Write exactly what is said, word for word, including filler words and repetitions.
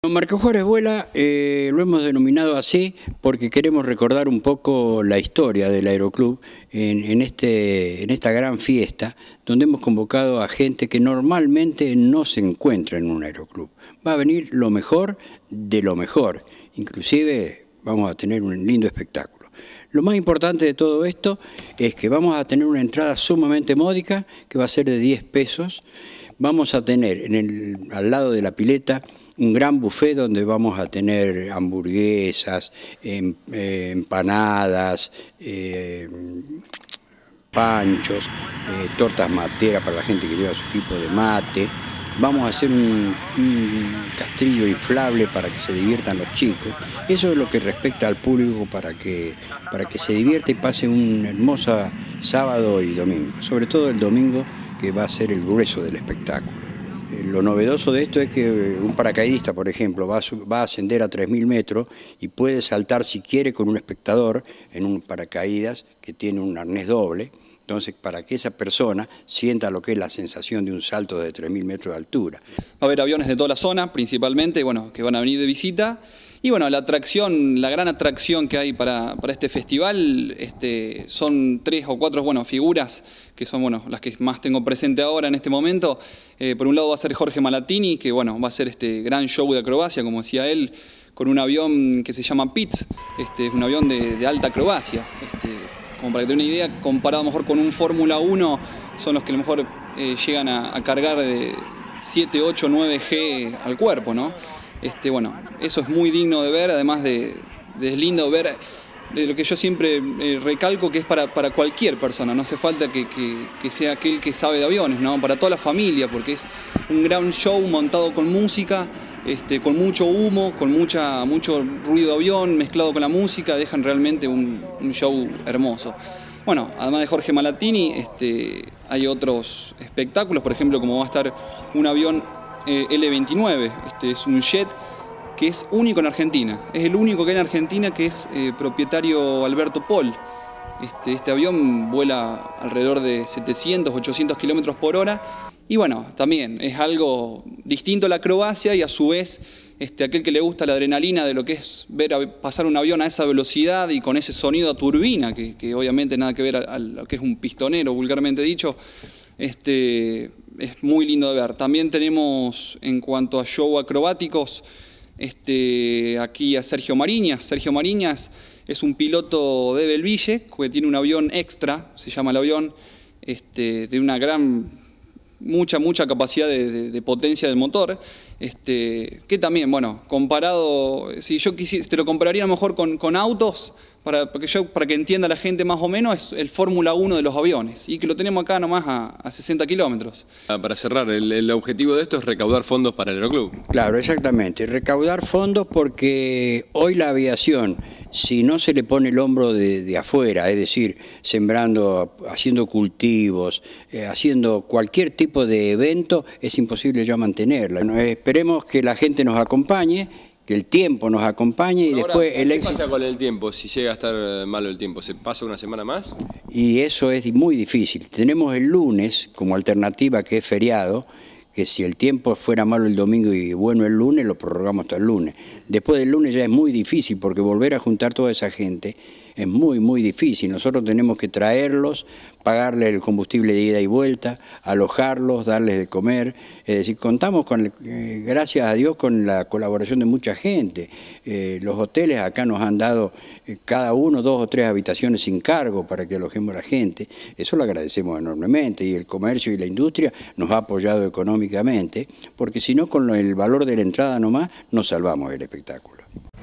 Marco Juárez Vuela eh, lo hemos denominado así porque queremos recordar un poco la historia del Aeroclub en, en, este, en esta gran fiesta donde hemos convocado a gente que normalmente no se encuentra en un aeroclub. Va a venir lo mejor de lo mejor, inclusive vamos a tener un lindo espectáculo. Lo más importante de todo esto es que vamos a tener una entrada sumamente módica que va a ser de diez pesos. Vamos a tener en el, al lado de la pileta un gran buffet donde vamos a tener hamburguesas, em, eh, empanadas, eh, panchos, eh, tortas materas para la gente que lleva su equipo de mate. Vamos a hacer un, un castrillo inflable para que se diviertan los chicos. Eso es lo que respecta al público para que, para que se divierta y pase un hermoso sábado y domingo. Sobre todo el domingo, que va a ser el grueso del espectáculo. Lo novedoso de esto es que un paracaidista, por ejemplo, va a, va a ascender a tres mil metros y puede saltar si quiere con un espectador en un paracaídas que tiene un arnés doble. Entonces, para que esa persona sienta lo que es la sensación de un salto de tres mil metros de altura. Va a haber aviones de toda la zona, principalmente, bueno, que van a venir de visita. Y bueno, la atracción, la gran atracción que hay para, para este festival este, son tres o cuatro bueno, figuras, que son bueno, las que más tengo presente ahora en este momento. Eh, por un lado va a ser Jorge Malatini, que bueno, va a hacer este gran show de acrobacia, como decía él, con un avión que se llama Pitts, este, un avión de, de alta acrobacia. Este, como para que tengan una idea, comparado a lo mejor con un Fórmula uno, son los que a lo mejor eh, llegan a, a cargar de siete, ocho, nueve G al cuerpo, ¿no? Este, bueno, eso es muy digno de ver, además de, de es lindo ver de lo que yo siempre eh, recalco, que es para, para cualquier persona, no hace falta que, que, que sea aquel que sabe de aviones, ¿no? Para toda la familia, porque es un gran show montado con música, este, con mucho humo, con mucha, mucho ruido de avión mezclado con la música, dejan realmente un, un show hermoso. Bueno, además de Jorge Malatini, este, hay otros espectáculos, por ejemplo, como va a estar un avión eh, L veintinueve, este es un jet que es único en Argentina, es el único que hay en Argentina que es eh, propietario Alberto Pol. Este, este avión vuela alrededor de setecientos, ochocientos kilómetros por hora y bueno, también es algo distinto a la acrobacia y a su vez este, aquel que le gusta la adrenalina de lo que es ver a, pasar un avión a esa velocidad y con ese sonido a turbina, que, que obviamente nada que ver a, a lo que es un pistonero vulgarmente dicho, este, es muy lindo de ver. También tenemos en cuanto a show acrobáticos, Este, aquí a Sergio Mariñas. Sergio Mariñas es un piloto de Belville que tiene un avión extra, se llama el avión, este, de una gran, mucha, mucha capacidad de, de, de potencia del motor, este, que también, bueno, comparado, si yo quisiera, te lo compararía a lo mejor con, con autos, para, para, que yo, para que entienda la gente más o menos, es el Fórmula uno de los aviones, y que lo tenemos acá nomás a, a sesenta kilómetros. Para cerrar, el, el objetivo de esto es recaudar fondos para el Aeroclub. Claro, exactamente, recaudar fondos porque hoy la aviación, si no se le pone el hombro de, de afuera, es decir, sembrando, haciendo cultivos, eh, haciendo cualquier tipo de evento, es imposible ya mantenerla. ¿No? Esperemos que la gente nos acompañe, que el tiempo nos acompañe y ahora, después el ¿qué éxito... pasa con el tiempo si llega a estar malo el tiempo? ¿Se pasa una semana más? Y eso es muy difícil. Tenemos el lunes como alternativa, que es feriado, que si el tiempo fuera malo el domingo y bueno el lunes, lo prorrogamos hasta el lunes. Después del lunes ya es muy difícil porque volver a juntar toda esa gente es muy, muy difícil. Nosotros tenemos que traerlos, pagarles el combustible de ida y vuelta, alojarlos, darles de comer. Es decir, contamos, con, eh, gracias a Dios, con la colaboración de mucha gente. Eh, los hoteles acá nos han dado eh, cada uno dos o tres habitaciones sin cargo para que alojemos a la gente. Eso lo agradecemos enormemente y el comercio y la industria nos ha apoyado económicamente, porque si no, con el valor de la entrada nomás, no salvamos el espectáculo.